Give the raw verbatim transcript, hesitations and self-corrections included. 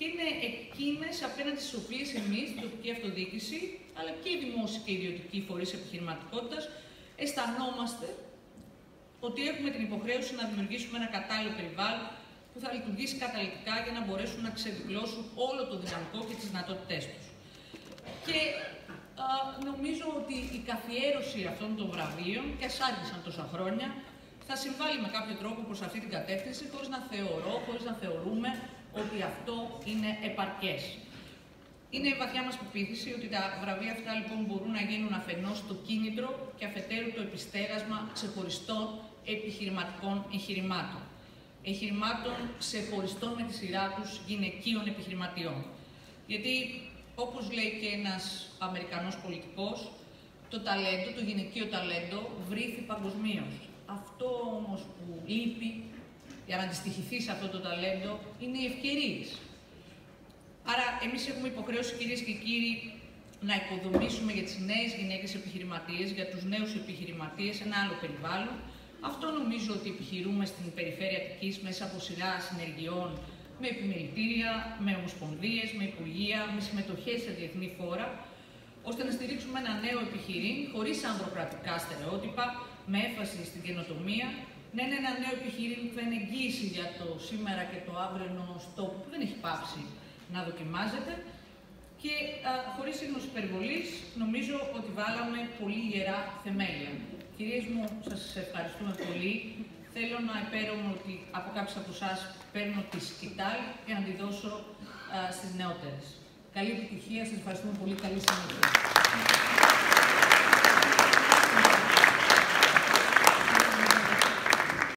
και είναι εκείνες απέναντι στις οποίες εμείς, η τοπική αυτοδιοίκηση, αλλά και οι δημόσιοι και οι ιδιωτικοί φορείς επιχειρηματικότητας, αισθανόμαστε ότι έχουμε την υποχρέωση να δημιουργήσουμε ένα κατάλληλο περιβάλλον που θα λειτουργήσει καταλυτικά για να μπορέσουν να ξεδιπλώσουν όλο το δυναμικό και τις δυνατότητές τους. Και α, νομίζω ότι η καθιέρωση αυτών των βραβείων, και ας άρχισαν τόσα χρόνια, θα συμβάλλει με κάποιο τρόπο προς αυτή την κατεύθυνση, χωρίς να θεωρώ, χωρίς να θεωρούμε ότι αυτό είναι επαρκές. Είναι η βαθιά μας πεποίθηση ότι τα βραβεία αυτά λοιπόν μπορούν να γίνουν αφενός το κίνητρο και αφετέρου το επιστέγασμα ξεχωριστών επιχειρηματικών εγχειρημάτων. Εγχειρημάτων ξεχωριστών με τη σειρά τους γυναικείων επιχειρηματιών. Γιατί, όπως λέει και ένας Αμερικανός πολιτικός, το ταλέντο, το γυναικείο ταλέντο βρήθη παγκοσμίως. Αυτό όμως που λείπει για να αντιστοιχηθεί σε αυτό το ταλέντο είναι οι ευκαιρίες. Άρα, εμείς έχουμε υποχρέωση, κυρίες και κύριοι, να οικοδομήσουμε για τις νέες γυναίκες επιχειρηματίες, για τους νέους επιχειρηματίες, ένα άλλο περιβάλλον. Αυτό νομίζω ότι επιχειρούμε στην περιφέρεια Αττικής μέσα από σειρά συνεργειών με επιμελητήρια, με ομοσπονδίες, με υπουργεία, με συμμετοχές σε διεθνή φόρα, ώστε να στηρίξουμε ένα νέο επιχειρήν χωρίς ανδροκρατικά στερεότυπα, με έμφαση στην καινοτομία, να είναι ένα νέο επιχειρήν που θα είναι εγγύηση για το σήμερα και το αύριο στο που δεν έχει πάψει να δοκιμάζεται. Και α, χωρίς σύγνωση υπερβολής, νομίζω ότι βάλαμε πολύ ιερά θεμέλια. Κυρίες μου, σας ευχαριστούμε πολύ. Θέλω να υπέρομαι ότι από κάποιους από εσάς παίρνω τη σκητάλη για να τη δώσω α, στις νεότερες. Καλή επιτυχία, σας ευχαριστούμε πολύ. Καλή συνέχεια.